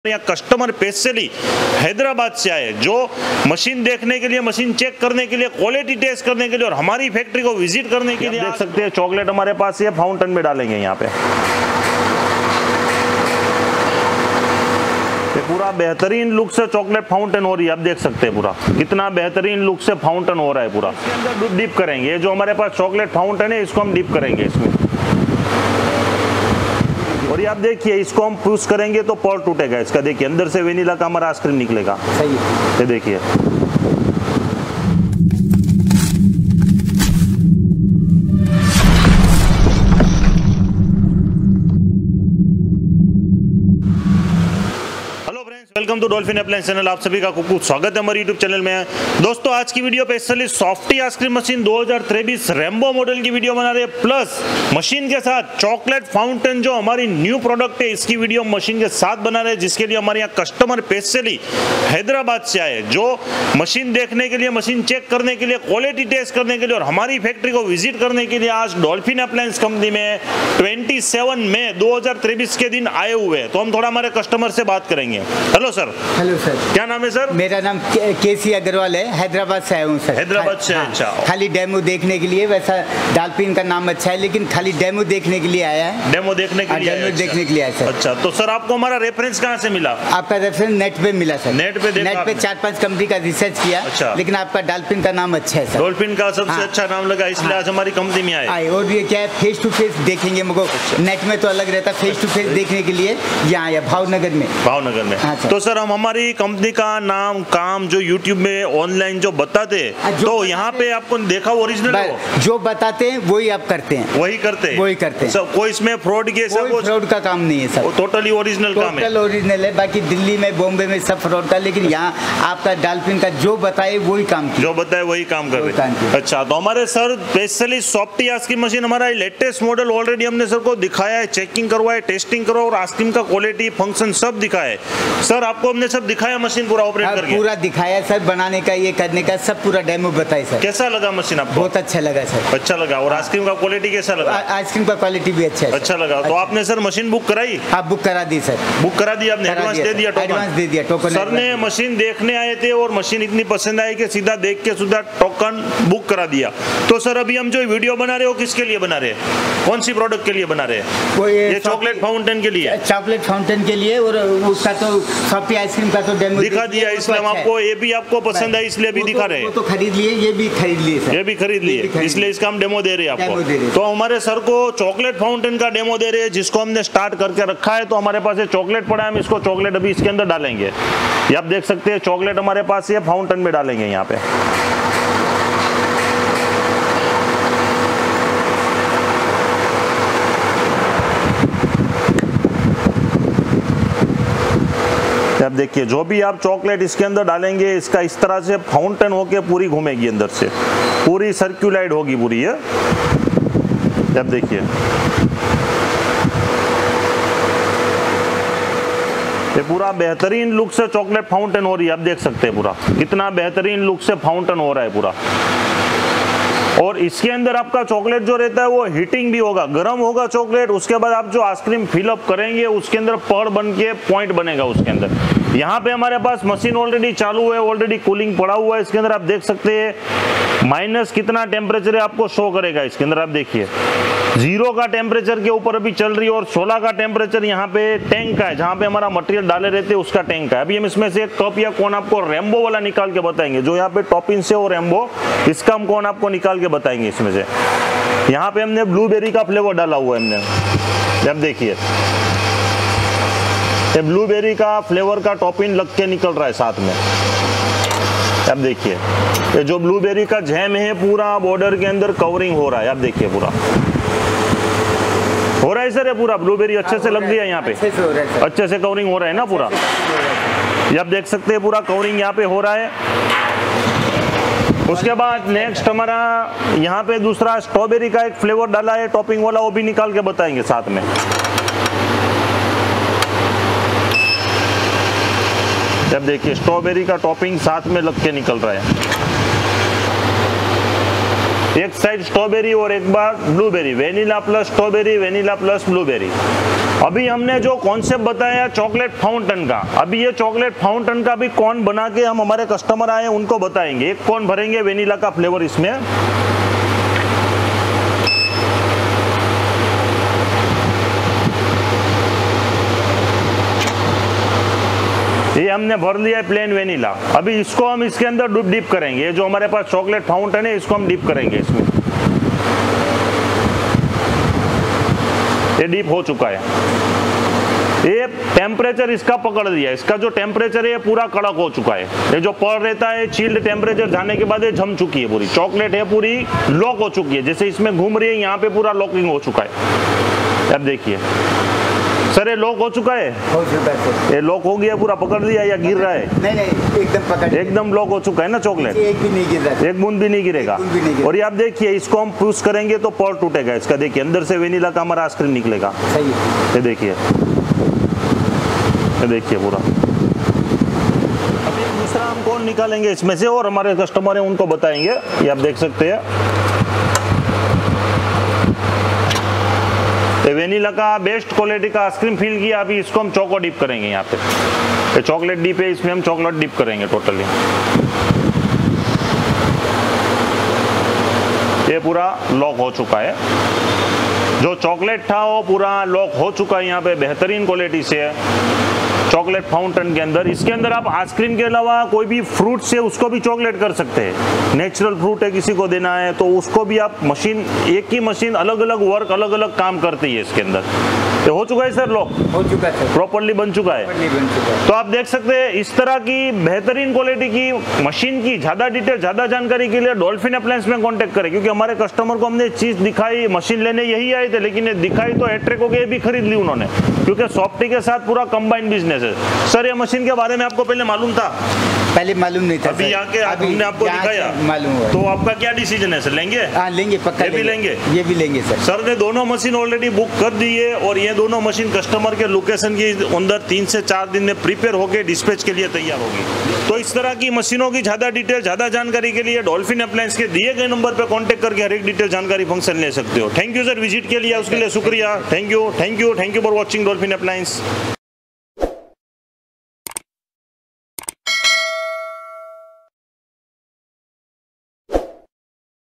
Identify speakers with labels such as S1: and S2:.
S1: यहाँ customer specially Hyderabad से आए जो मशीन देखने के लिए, मशीन चेक करने के लिए, क्वालिटी टेस्ट करने के लिए और हमारी फैक्ट्री को विजिट करने के लिए। देख सकते हैं चॉकलेट हमारे पास ये फाउंटेन में डालेंगे यहाँ पे। ये पूरा बेहतरीन लुक से चॉकलेट फाउंटेन हो रही है। आप देख सकते हैं पूरा कितना बेहतरीन लुक से फाउंटेन हो रहा है पूरा। इसके अंदर डिप करेंगे। ये जो हमारे पास चॉकलेट फाउंटेन है इसको हम डिप करेंगे इसमें। और ये आप देखिए इसको हम पुश करेंगे तो पॉल टूटेगा इसका। देखिए अंदर से वेनिला का हमारा आइसक्रीम निकलेगा।
S2: सही है।
S1: ये देखिए welcome to Dolphin appliance channel. आप सभी का खूब स्वागत है हमारे यूट्यूब चैनल में। दोस्तों आज की video specially softy ice cream machine 2023 Rambo model की वीडियो बना रहे हैं, प्लस मशीन के साथ चॉकलेट फाउंटेन जो हमारी न्यू प्रोडक्ट है इसकी वीडियो मशीन के साथ बना रहे हैं, जिसके लिए हमारे यहाँ कस्टमर स्पेशली हैदराबाद से आए जो मशीन देखने के लिए, मशीन चेक करने के लिए, क्वालिटी टेस्ट करने के लिए और हमारी फैक्ट्री को विजिट करने के लिए आज डॉल्फिन अप्लायंस कंपनी में 27 मई 2023 के दिन आए हुए हैं। तो हम थोड़ा हमारे कस्टमर से बात करेंगे। Hello sir.
S2: Hello sir.
S1: क्या नाम है सर?
S2: मेरा नाम केसी अग्रवाल है, हैदराबाद से आया हूँ सर।
S1: हैदराबाद से? अच्छा।
S2: खाली डेमो देखने के लिए। वैसा डॉल्फिन का नाम अच्छा है लेकिन खाली डेमो देखने के लिए आया है।
S1: डेमो देखने के लिए?
S2: डेमो देखने के लिए आया सर।
S1: अच्छा, तो सर आपको हमारा रेफरेंस कहाँ से मिला?
S2: आपका रेफरेंस नेट पे मिला सर।
S1: नेट पे देखा?
S2: नेट पे 4-5 कंपनी का रिसर्च किया।
S1: अच्छा।
S2: लेकिन आपका डॉल्फिन का नाम अच्छा है सर।
S1: डॉल्फिन का सबसे अच्छा नाम लगा इसलिए आज हमारी कंपनी में आए।
S2: और ये क्या है, फेस टू फेस देखेंगे। मुझको नेट में तो अलग रहता, फेस टू फेस देखने के लिए यहाँ आया भावनगर में।
S1: भावनगर में? तो सर हम हमारी कंपनी का नाम, काम जो यूट्यूब में ऑनलाइन जो बताते हैं तो यहाँ पे आपको देखा ओरिजिनल
S2: जो बताते हैं वही आप करते हैं? वही करते हैं।
S1: कोई इसमें फ्रॉड के
S2: फ्रॉड का काम नहीं है सर।
S1: टोटली ओरिजिनल काम है।
S2: टोटल ओरिजिनल है। बाकी दिल्ली में, बॉम्बे में सब फ्रॉड का, लेकिन यहाँ आपका डॉल्फिन का जो बताए वही काम किया।
S1: जो बताए वही काम कर रहे हैं। अच्छा, तो हमारे sir specially softy ice cream machine हमारा लेटेस्ट मॉडल ऑलरेडी हमने सर को दिखाया है, चेकिंग करवाया, टेस्टिंग करवाया और आइसक्रीम का क्वालिटी, फंक्शन सब दिखाया है। सर आपको हमने सब दिखाया, मशीन पूरा ऑपरेट करके?
S2: पूरा दिखाया सर, बनाने का, ये करने का सब पूरा डेमो बताए सर।
S1: कैसा लगा मशीन आपको?
S2: बहुत अच्छा लगा सर।
S1: अच्छा लगा। और आइसक्रीम का क्वालिटी कैसा लगा?
S2: आइसक्रीम का क्वालिटी भी अच्छा है।
S1: अच्छा लगा। तो आपने सर मशीन बुक कराई?
S2: आप बुक करा दी सर।
S1: बुक करा दी आपने? एडवांस दे दिया?
S2: एडवांस दे दिया। टोकन
S1: सर ने मशीन देखने आए थे और मशीन इतनी पसंद आई कि सीधा देख के सीधा टोकन बुक करा दिया। तो सर अभी हम जो वीडियो बना रहे हो किसके लिए बना रहे हैं? कौन सी प्रोडक्ट के लिए बना रहे हैं? ये चॉकलेट फाउंटेन के लिए?
S2: चॉकलेट फाउंटेन के लिए। और उसका तो सॉफ्टी आइसक्रीम का तो डेमो
S1: दिखा दिया, इसलिए हम आपको, ये भी आपको पसंद है इसलिए भी दिखा रहे हैं।
S2: वो तो खरीद लिए, ये भी खरीद लिए सर।
S1: ये भी खरीद लिए, इसलिए इसका हम डेमो दे रहे हैं आपको। तो हमारे सर को चॉकलेट फाउंटेन का डेमो दे रहे हैं जिसको हमने स्टार्ट करके रखा है। तो हमारे पास ये चॉकलेट पड़ा है, हम इसको चॉकलेट अभी इसके अंदर डालेंगे। ये आप देख सकते हैं चॉकलेट हमारे पास ये फाउंटेन में डालेंगे यहाँ पे। अब देखिए जो भी आप चॉकलेट इसके अंदर डालेंगे इसका इस तरह से फाउंटेन होके पूरी घूमेगी, अंदर से पूरी सर्कुलाइड होगी पूरी है। अब देखिए ये पूरा बेहतरीन लुक से चॉकलेट फाउंटेन हो रही है। आप देख सकते हैं पूरा कितना बेहतरीन लुक से फाउंटेन हो रहा है पूरा। और इसके अंदर आपका चॉकलेट जो रहता है वो हीटिंग भी होगा, गर्म होगा चॉकलेट। उसके बाद आप जो आइसक्रीम फिलअप करेंगे उसके अंदर पड़ बन के पॉइंट बनेगा उसके अंदर। यहाँ पे हमारे पास मशीन ऑलरेडी चालू है, ऑलरेडी कूलिंग पड़ा हुआ है इसके अंदर। आप देख सकते हैं माइनस कितना टेम्परेचर है आपको शो करेगा इसके अंदर। आप देखिए 0 का टेम्परेचर के ऊपर अभी चल रही है और 16 का टेम्परेचर यहाँ पे टैंक का है, जहाँ पे हमारा मटेरियल डाले रहते हैं उसका टैंक का है। अभी हम इसमें से एक कप या कौन आपको रेम्बो वाला निकाल के बताएंगे, जो यहाँ पे टॉपिंग से और रेम्बो, इसका हम कौन आपको निकाल के बताएंगे इसमें से। यहाँ पे हमने ब्लूबेरी का फ्लेवर डाला हुआ है हमने। अब देखिए ये ब्लूबेरी का फ्लेवर का टॉपिंग लग के निकल रहा है साथ में। अब देखिए ये जो ब्लूबेरी का जैम है पूरा बॉर्डर के अंदर कवरिंग हो रहा है। अब देखिए पूरा हो रहा है सर, ये पूरा ब्लूबेरी अच्छे से लग गया यहाँ पे, अच्छे से कवरिंग हो रहा है ना पूरा। ये आप देख सकते हैं पूरा कवरिंग यहाँ पे हो रहा है। उसके बाद नेक्स्ट हमारा यहाँ पे दूसरा स्ट्रॉबेरी का एक फ्लेवर डाला है टॉपिंग वाला, वो भी निकाल के बताएंगे साथ में। अब देखिए स्ट्रॉबेरी का टॉपिंग साथ में लग के निकल रहा है। एक साइड स्ट्रॉबेरी और एक बार blueberry, vanilla plus strawberry, vanilla plus blueberry. अभी हमने जो कॉन्सेप्ट बताया चॉकलेट फाउंटेन का, अभी ये चॉकलेट फाउंटेन का भी कौन बना के हम हमारे कस्टमर आए उनको बताएंगे। एक कौन भरेंगे वेनिला का फ्लेवर इसमें। ये हमने भर लिया है प्लेन वेनिला। अभी इसको हम इसके अंदर डिप करेंगे। ये जो हमारे पास चॉकलेट फाउंटेन है इसको हम डिप करेंगे इसमें। ये डिप हो चुका है। ये टेम्परेचर इसका पकड़ लिया, इसका जो टेम्परेचर है ये पूरा कड़क हो चुका है। ये जो पड़ रहता है चिल्ड टेम्परेचर जाने के बाद ये जम चुकी है, पूरी चॉकलेट है पूरी लॉक हो चुकी है। जैसे इसमें घूम रही है यहाँ पे पूरा लॉकिंग हो चुका है। अब देखिए सर ये लॉक हो चुका है, ये लॉक हो गया पूरा, पकड़ लिया या गिर रहा है?
S2: नहीं एकदम पकड़,
S1: एकदम लॉक हो चुका है ना चॉकलेट,
S2: एक भी नहीं गिर रहा,
S1: एक बूंद भी नहीं गिरेगा। और ये आप देखिए इसको हम पुश करेंगे तो पॉर टूटेगा इसका। देखिए अंदर से वेनिला का हमारा आइसक्रीम निकलेगा।
S2: सही है।
S1: ये देखिए, ये देखिए पूरा। अभी दूसरा हम कौन निकालेंगे इसमें से और हमारे कस्टमर है उनको बताएंगे। ये आप देख सकते हैं वेनिला का बेस्ट क्वालिटी का आइसक्रीम फिल किया। अभी इसको हम चोको डिप करेंगे। यहाँ पे ये चॉकलेट डिप है, इसमें हम चॉकलेट डिप करेंगे टोटली। ये पूरा लॉक हो चुका है, जो चॉकलेट था वो पूरा लॉक हो चुका है। यहाँ पे बेहतरीन क्वालिटी से है चॉकलेट फाउंटेन के अंदर। इसके अंदर आप आइसक्रीम के अलावा कोई भी फ्रूट से उसको भी चॉकलेट कर सकते हैं। नेचुरल फ्रूट है किसी को देना है तो उसको भी आप मशीन, एक ही मशीन अलग अलग वर्क अलग अलग काम करती है इसके अंदर। तो हो चुका है सर लॉक,
S2: हो चुका है,
S1: प्रॉपर्ली बन चुका है। तो आप देख सकते हैं इस तरह की बेहतरीन क्वालिटी की मशीन की ज्यादा डिटेल ज्यादा जानकारी के लिए डॉल्फिन अप्लायंस में कांटेक्ट करें। क्योंकि हमारे कस्टमर को हमने चीज दिखाई, मशीन लेने यही आए थे लेकिन ये दिखाई तो एट्रेक हो गई, भी खरीद ली उन्होंने क्योंकि सॉफ्टी के साथ पूरा कंबाइंड बिजनेस है। सर ये मशीन के बारे में आपको पहले मालूम था?
S2: पहले मालूम नहीं था।
S1: अभी आके हमने आपको दिखाया,
S2: मालूम हुआ।
S1: तो आपका क्या डिसीजन है सर? लेंगे?
S2: हाँ लेंगे, पक्का
S1: ये भी लेंगे,
S2: ये भी लेंगे सर।
S1: सर ने दोनों मशीन ऑलरेडी बुक कर दी है और ये दोनों मशीन कस्टमर के लोकेशन के अंदर 3 से 4 दिन में प्रिपेयर होकर डिस्पैच के लिए तैयार होगी। तो इस तरह की मशीनों की ज्यादा डिटेल ज्यादा जानकारी के लिए डॉल्फिन अप्लायंस के दिए गए नंबर पर कांटेक्ट करके हर एक डिटेल जानकारी फंक्शन ले सकते हो। थैंक यू सर विजिट के लिए, उसके लिए शुक्रिया। Thank you for watching Dolphin appliance.